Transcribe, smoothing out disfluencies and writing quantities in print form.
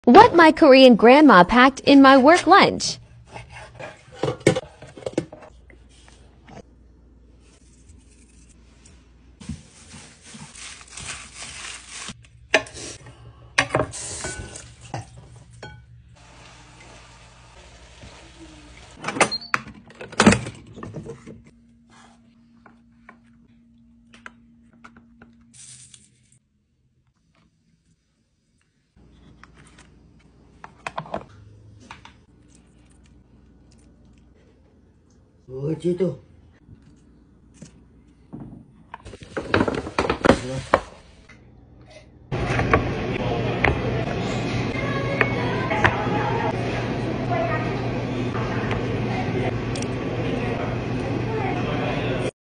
What my Korean grandma packed in my work lunch. Oh, tu tu.